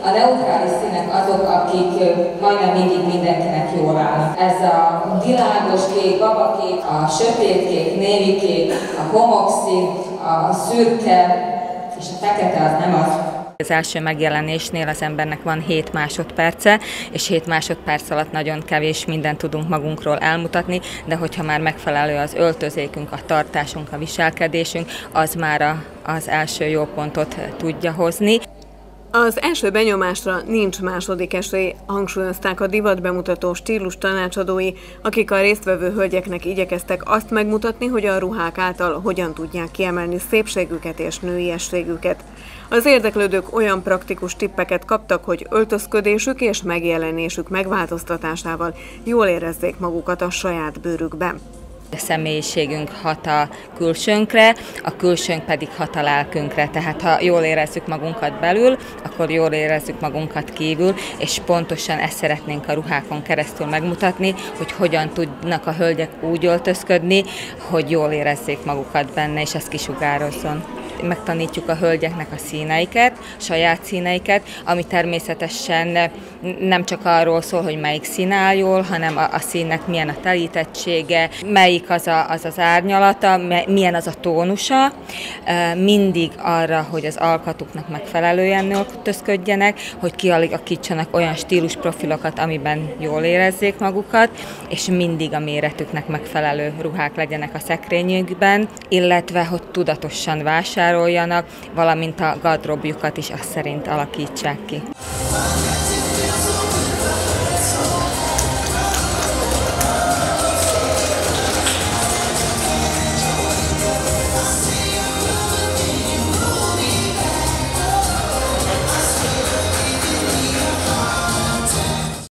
A neutrális színek azok, akik majdnem mindig mindenkinek jól állnak. Ez a világos kék, babakék, a sötétkék, névikék, a homokszín, a szürke és a fekete az nem az. Az első megjelenésnél az embernek van 7 másodperce, és 7 másodperc alatt nagyon kevés mindent tudunk magunkról elmutatni, de hogyha már megfelelő az öltözékünk, a tartásunk, a viselkedésünk, az már az első jó pontot tudja hozni. Az első benyomásra nincs második esély, hangsúlyozták a divatbemutató stílus tanácsadói, akik a résztvevő hölgyeknek igyekeztek azt megmutatni, hogy a ruhák által hogyan tudják kiemelni szépségüket és nőiességüket. Az érdeklődők olyan praktikus tippeket kaptak, hogy öltözködésük és megjelenésük megváltoztatásával jól érezzék magukat a saját bőrükben. A személyiségünk hat a külsőnkre, a külsőnk pedig hat a lelkünkre, tehát ha jól érezzük magunkat belül, akkor jól érezzük magunkat kívül, és pontosan ezt szeretnénk a ruhákon keresztül megmutatni, hogy hogyan tudnak a hölgyek úgy öltözködni, hogy jól érezzék magukat benne, és ez kisugározzon. Megtanítjuk a hölgyeknek a színeiket, saját színeiket, ami természetesen nem csak arról szól, hogy melyik szín áll jól, hanem a színnek milyen a telítettsége, melyik az árnyalata, milyen az a tónusa, mindig arra, hogy az alkatuknak megfelelően öltözködjenek, hogy kialakítsanak olyan stílusprofilokat, amiben jól érezzék magukat, és mindig a méretüknek megfelelő ruhák legyenek a szekrényükben, illetve hogy tudatosan vásároljanak, valamint a gardróbjukat is azt szerint alakítsák ki.